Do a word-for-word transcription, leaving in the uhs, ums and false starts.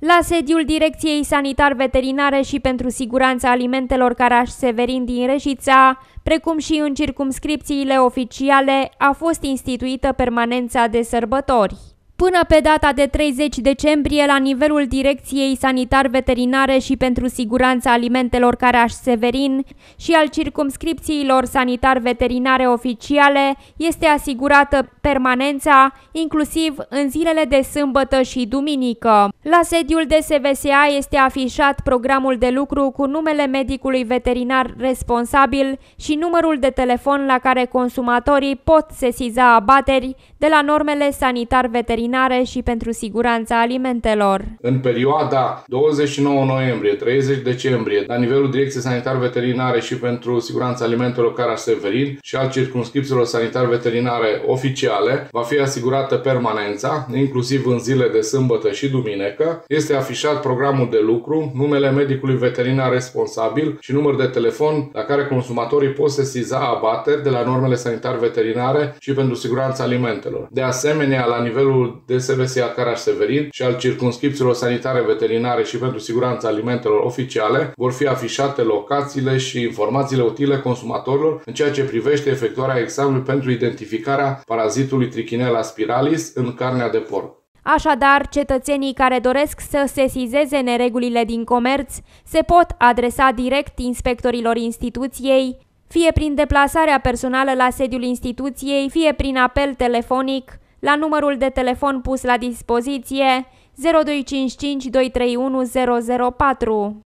La sediul Direcției Sanitar-Veterinare și pentru Siguranța Alimentelor Caraș Severin din Reșița, precum și în circumscripțiile oficiale, a fost instituită permanența de sărbători. Până pe data de treizeci decembrie, la nivelul Direcției Sanitar-Veterinare și pentru Siguranța Alimentelor Caraș Severin și al circumscripțiilor sanitar-veterinare oficiale, este asigurată permanența, inclusiv în zilele de sâmbătă și duminică. La sediul D S V S A este afișat programul de lucru cu numele medicului veterinar responsabil și numărul de telefon la care consumatorii pot sesiza abateri de la normele sanitar-veterinare și pentru siguranța alimentelor. În perioada douăzeci și nouă noiembrie - treizeci decembrie, la nivelul Direcției Sanitar-Veterinare și pentru Siguranța Alimentelor Caraș Severin și al circumscripțiilor sanitar-veterinare oficiale, va fi asigurată permanența, inclusiv în zile de sâmbătă și duminică. Este afișat programul de lucru, numele medicului veterinar responsabil și număr de telefon la care consumatorii pot sesiza abateri de la normele sanitar-veterinare și pentru siguranța alimentelor. De asemenea, la nivelul D S V S A Caraș Severin și al circumscripțiilor sanitare veterinare și pentru siguranța alimentelor oficiale vor fi afișate locațiile și informațiile utile consumatorilor în ceea ce privește efectuarea examenului pentru identificarea parazitului Trichinella spiralis în carnea de porc. Așadar, cetățenii care doresc să sesizeze neregulile din comerț se pot adresa direct inspectorilor instituției, fie prin deplasarea personală la sediul instituției, fie prin apel telefonic la numărul de telefon pus la dispoziție zero doi cinci cinci doi trei unu zero zero patru.